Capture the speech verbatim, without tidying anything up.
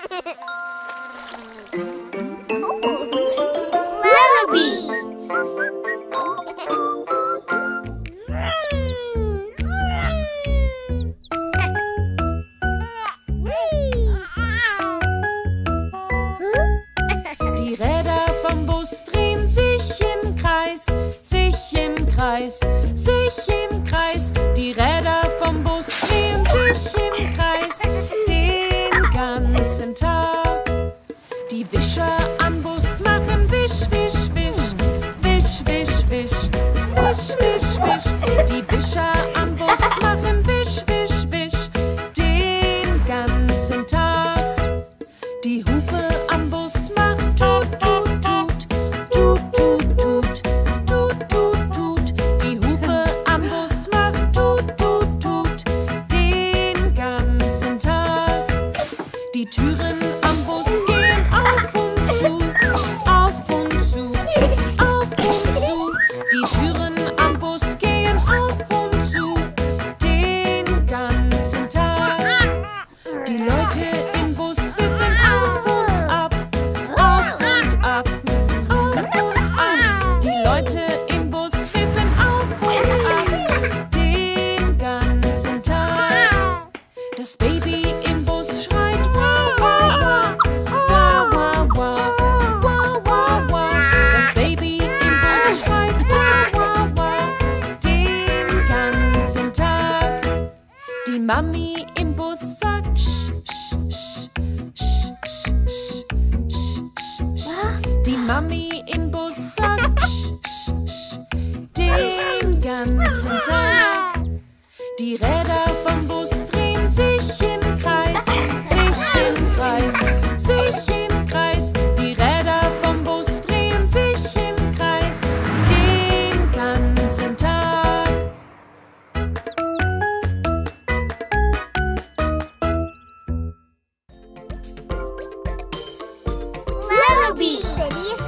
Die Räder vom Bus drehen sich im Kreis, sich im Kreis, sich im Kreis. Die Räder vom Bus drehen sich im Kreis den ganzen Tag. Die Wischer am Bus machen wisch, wisch, wisch, wisch, wisch, wisch, wisch, wisch, wisch. Die Wischer am Bus machen wisch, wisch, wisch den ganzen Tag. Die Hupe am Bus macht tut, tut, tut, tut, tut, tut, tut, tut, tut. Die Hupe am Bus macht tut, tut, tut den ganzen Tag. Die Türen am Bus gehen auf und zu, auf und zu, auf und zu. Die Türen am Bus gehen auf und zu den ganzen Tag. Die Leute im Bus wippen auf und ab, auf und ab, auf und ab. Die Leute im Bus wippen auf und ab den ganzen Tag. Das Baby im Bus schreit wah, wah, wah, wah, wah, wah, wah, wah. Das Baby im Bus schreit wah, wah, wah den ganzen Tag. Die Mami im Bus sagt sch, sch, sch, sch, sch, sch, sch, sch. Die Mami im Bus sagt sch, sch, sch, den ganzen Tag. Die Räder vom Bus drehen sich im Kreis, sich im Kreis, sich im Kreis. Die Räder vom Bus drehen sich im Kreis den ganzen Tag. Lullaby City